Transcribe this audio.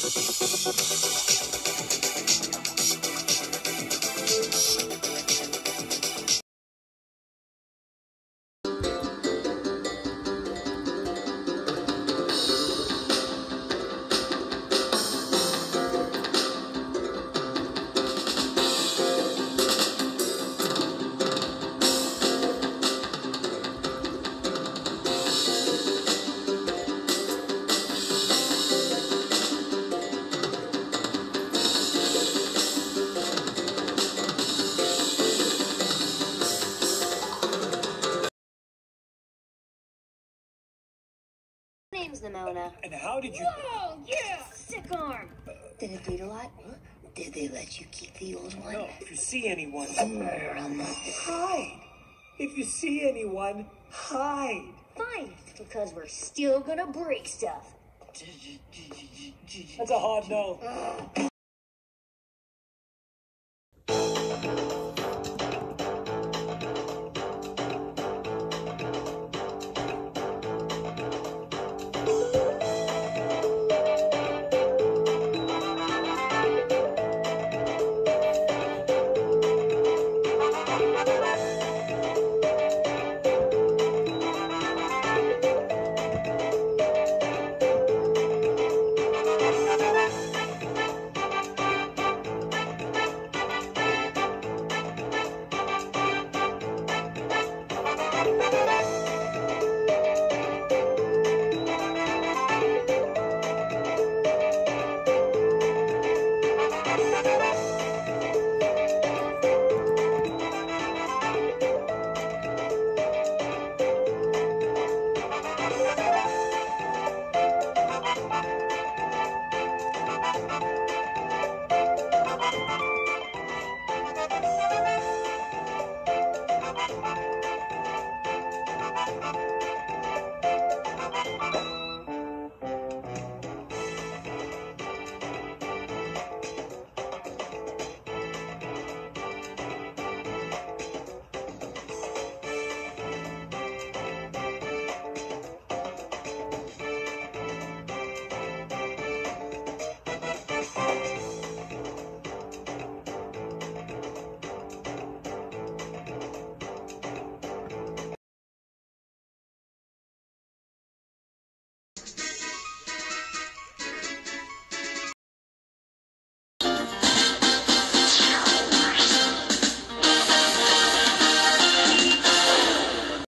Name's Nimona. And how did you... Whoa, yeah! Sick arm. Did it bleed a lot? Did they let you keep the old one? No, if you see anyone... Hide. If you see anyone, hide. Fine, because we're still gonna break stuff. That's a hard no.